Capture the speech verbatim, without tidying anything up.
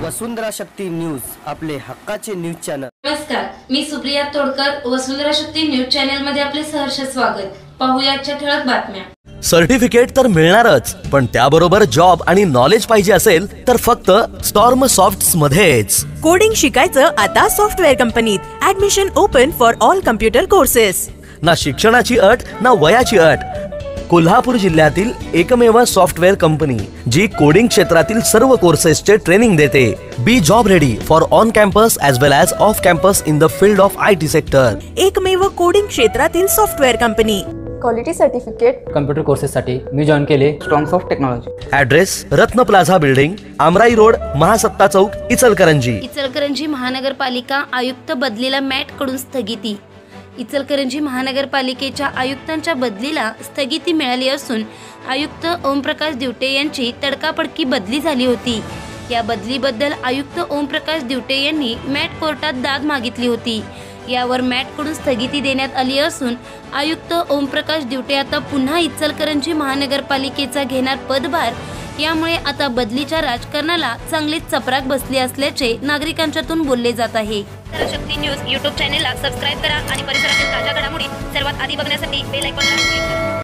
वसुंधरा Shakti news, आपले हक्काचे news channel. नमस्कार, मी सुप्रिया तोडकर, वसुंधरा शक्ती न्यूज चॅनल मध्ये आपले सहर्ष स्वागत। पाहूया आजच्या ठळक बातम्या। सर्टिफिकेट तर मिळणारच, पण त्याबरोबर जॉब आणि नॉलेज पाहिजे असेल तर फक्त स्टॉर्म सॉफ्ट्स मध्येच। कोडिंग शिकायचं आता सॉफ्टवेअर कंपनीत। Admission open for all computer courses. ना शिक्षणाची अट ना वयाची अट। कोल्हापूर जिल्ह्यातील एकमेव सॉफ्टवेअर कंपनी जी कोडिंग क्षेत्रातील सर्व कोर्सेसचे ट्रेनिंग देते। Be job ready for on campus as well as off campus in the field of I T sector. एकमेव कोडिंग क्षेत्रातील software company. Quality certificate computer कोर्सेससाठी मी जॉइन केले Strong Soft Technology. Address Ratna plaza building, Amrai road, Mahasatta Chowk, Ichalkaranji. Ichalkaranji महानगरपालिका आयुक्त बदलीला mat कडून स्थगिती। इचलकरंजी महानगरपालिकेच्या आयुक्तांच्या बदलीला स्थगिती मिळाली असून आयुक्त ओमप्रकाश दिवटे यांची तडकाफडकी बदली झाली होती। या बदलीबद्दल आयुक्त ओमप्रकाश दिवटे यांनी मॅट कोर्टात दाद मागितली होती। यावर मॅट कडून स्थगिती देण्यात आली असून आयुक्त ओमप्रकाश दिवटे आता पुन्हा इचलकरंजी महानगरपालिकेचा घेणार पदभार। यामुळे आता बदलीच्या राजकारणाला चांगलीच चपराक बसली असल्याचे नागरिकांच्यातून बोलले जात आहे। शक्ती न्यूज यूट्यूब चॅनेलला सबस्क्राइब करा आणि परिसरातील ताज्या घडामोडी सर्वात आधी बघण्यासाठी बेल आयकॉनला क्लिक करा।